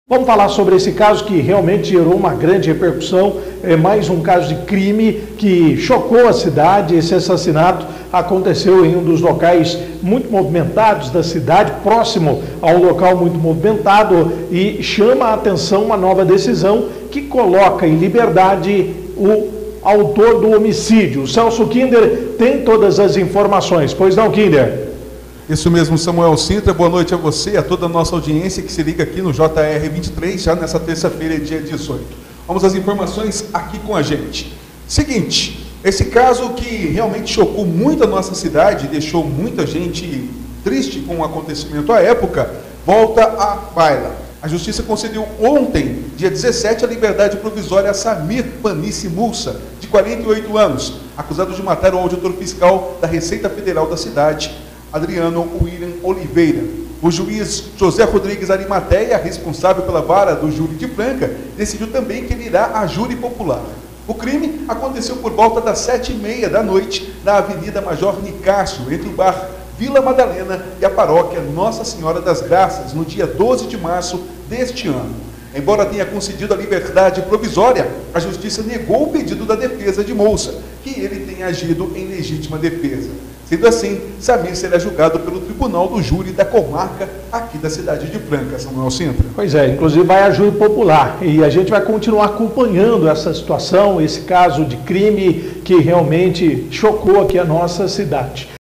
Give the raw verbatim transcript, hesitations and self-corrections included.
Vamos falar sobre esse caso que realmente gerou uma grande repercussão, é mais um caso de crime que chocou a cidade. Esse assassinato aconteceu em um dos locais muito movimentados da cidade, próximo a um local muito movimentado, e chama a atenção uma nova decisão que coloca em liberdade o autor do homicídio. O Celso Kinder tem todas as informações, pois não, Kinder? Isso mesmo, Samuel Sintra, boa noite a você e a toda a nossa audiência que se liga aqui no J R vinte e três, já nessa terça-feira, dia dezoito. Vamos às informações aqui com a gente. Seguinte, esse caso que realmente chocou muito a nossa cidade, deixou muita gente triste com o acontecimento à época, volta à baila. A Justiça concedeu ontem, dia dezessete, a liberdade provisória a Samir Panice Mulsa, de quarenta e oito anos, acusado de matar o auditor fiscal da Receita Federal da cidade, Adriano William Oliveira. O juiz José Rodrigues Arimateia, responsável pela vara do júri de Franca, decidiu também que ele irá a júri popular. O crime aconteceu por volta das sete e meia da noite na Avenida Major Nicásio, entre o bar Vila Madalena e a paróquia Nossa Senhora das Graças, no dia doze de março deste ano. Embora tenha concedido a liberdade provisória, a Justiça negou o pedido da defesa de Mulsa, que ele tenha agido em legítima defesa. Sendo assim, Samir será julgado pelo Tribunal do Júri da Comarca aqui da cidade de Franca, Samuel Sintra. Pois é, inclusive vai a júri popular e a gente vai continuar acompanhando essa situação, esse caso de crime que realmente chocou aqui a nossa cidade.